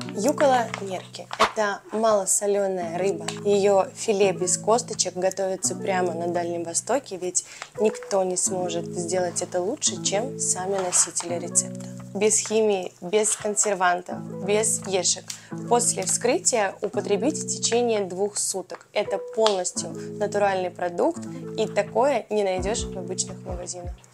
Юкола нерки – это малосоленая рыба. Ее филе без косточек готовится прямо на Дальнем Востоке, ведь никто не сможет сделать это лучше, чем сами носители рецепта. Без химии, без консервантов, без ешек. После вскрытия употребить в течение 2 суток. Это полностью натуральный продукт, и такое не найдешь в обычных магазинах.